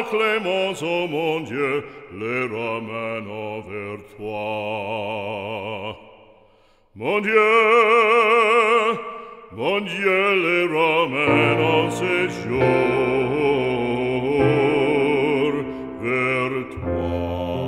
la clémence, ô mon Dieu, les ramène vers toi. Mon Dieu, les ramène en séjour vers toi.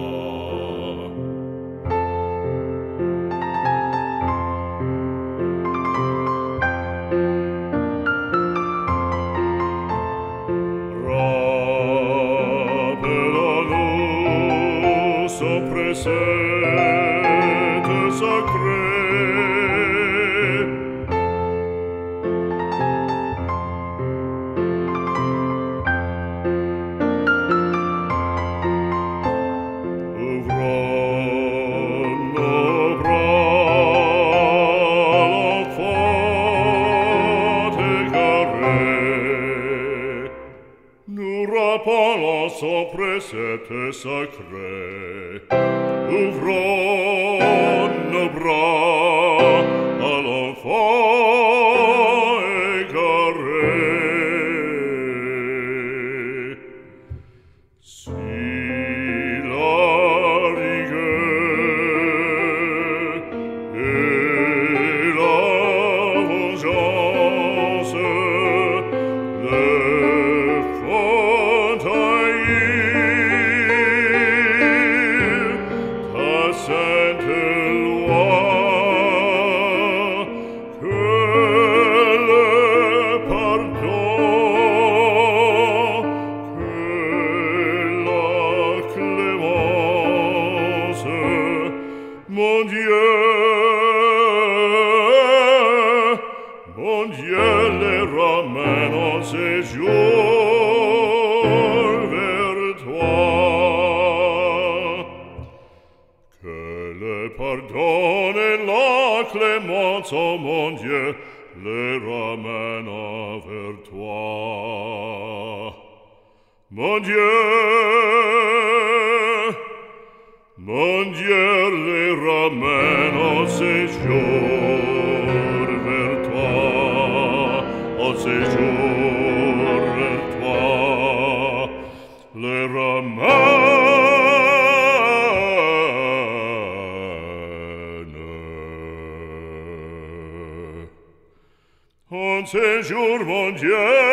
Rappelle-nous son précepte sacré. Ouvrons nos bras, l'enfant égaré. Nous rappelons son précepte sacré. Ouvrons nos bras à l'enfant égaré. Si la rigueur et la vengeance le font haïr, ta sainte loi, que le pardon, que la clémence, mon Dieu, les ramène en séjour vers toi. Que le pardon et la clémence, ô mon Dieu, les ramène vers toi. Mon Dieu, les ramène en séjour vers toi, en séjour vers toi, les ramène en séjour, mon Dieu.